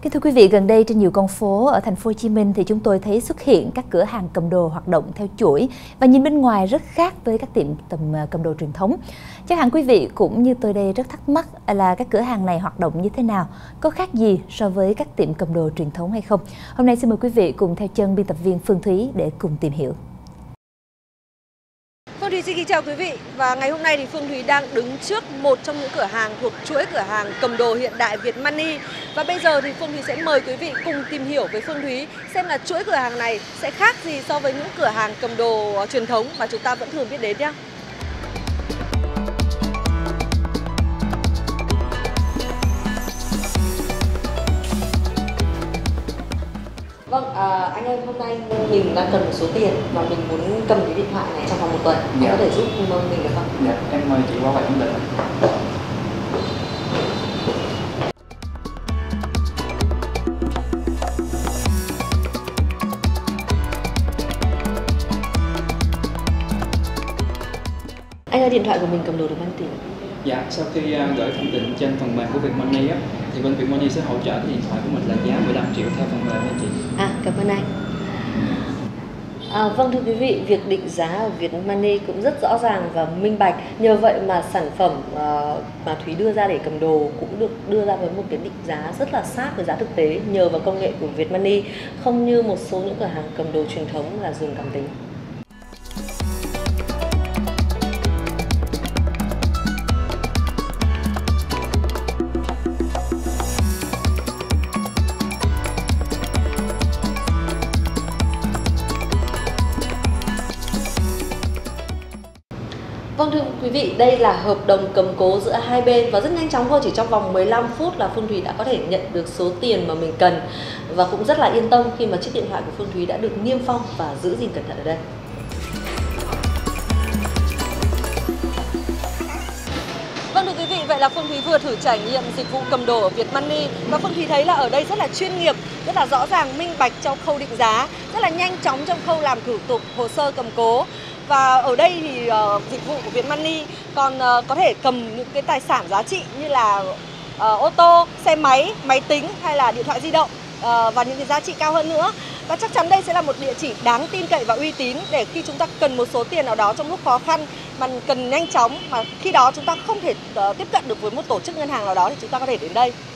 Kính thưa quý vị, gần đây trên nhiều con phố ở thành phố Hồ Chí Minh thì chúng tôi thấy xuất hiện các cửa hàng cầm đồ hoạt động theo chuỗi và nhìn bên ngoài rất khác với các tiệm cầm đồ truyền thống. Chắc hẳn quý vị cũng như tôi đây rất thắc mắc là các cửa hàng này hoạt động như thế nào, có khác gì so với các tiệm cầm đồ truyền thống hay không? Hôm nay xin mời quý vị cùng theo chân biên tập viên Phương Thúy để cùng tìm hiểu. Phương Thúy xin kính chào quý vị, và ngày hôm nay thì Phương Thúy đang đứng trước một trong những cửa hàng thuộc chuỗi cửa hàng cầm đồ hiện đại Việt Money. Và bây giờ thì Phương Thúy sẽ mời quý vị cùng tìm hiểu với Phương Thúy xem là chuỗi cửa hàng này sẽ khác gì so với những cửa hàng cầm đồ truyền thống mà chúng ta vẫn thường biết đến nhé. Vâng, anh ơi, hôm nay mình đang cần một số tiền và mình muốn cầm cái điện thoại này trong vòng một tuần. Anh có thể giúp mình được không? Dạ, em mời chị qua bài thẩm định. Anh ơi, điện thoại của mình cầm đồ được bao nhiêu tiền? Dạ, sau khi gửi thẩm định trên phần mềm của Vietmoney á, thì bên Vietmoney sẽ hỗ trợ cái điện thoại của mình là giá 15 triệu theo phần mềm anh chị. Cảm ơn anh. Vâng, thưa quý vị, việc định giá ở Vietmoney cũng rất rõ ràng và minh bạch. Nhờ vậy mà sản phẩm mà Thúy đưa ra để cầm đồ cũng được đưa ra với một cái định giá rất là sát với giá thực tế nhờ vào công nghệ của Vietmoney, không như một số những cửa hàng cầm đồ truyền thống là dùng cảm tính. Vâng, thưa quý vị, đây là hợp đồng cầm cố giữa hai bên và rất nhanh chóng thôi, chỉ trong vòng 15 phút là Phương Thúy đã có thể nhận được số tiền mà mình cần và cũng rất là yên tâm khi mà chiếc điện thoại của Phương Thúy đã được niêm phong và giữ gìn cẩn thận ở đây. Vâng, thưa quý vị, vậy là Phương Thúy vừa thử trải nghiệm dịch vụ cầm đồ ở Vietmoney và Phương Thúy thấy là ở đây rất là chuyên nghiệp, rất là rõ ràng, minh bạch trong khâu định giá, rất là nhanh chóng trong khâu làm thủ tục hồ sơ cầm cố. Và ở đây thì dịch vụ của Vietmoney còn có thể cầm những cái tài sản giá trị như là ô tô, xe máy, máy tính hay là điện thoại di động và những cái giá trị cao hơn nữa. Và chắc chắn đây sẽ là một địa chỉ đáng tin cậy và uy tín để khi chúng ta cần một số tiền nào đó trong lúc khó khăn mà cần nhanh chóng, mà khi đó chúng ta không thể tiếp cận được với một tổ chức ngân hàng nào đó thì chúng ta có thể đến đây.